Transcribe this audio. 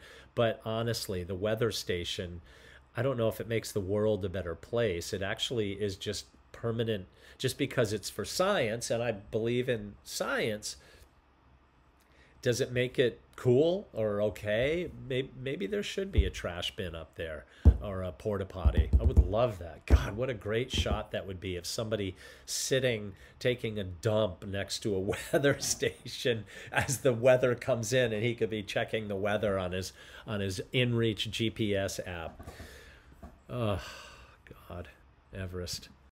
But honestly, the weather station, I don't know if it makes the world a better place. It actually is just permanent, just because it's for science, and I believe in science. Does it make it cool or okay? Maybe there should be a trash bin up there, or a porta potty. I would love that. God, what a great shot that would be if somebody sitting taking a dump next to a weather station as the weather comes in, and he could be checking the weather on his InReach GPS app. Oh God, Everest.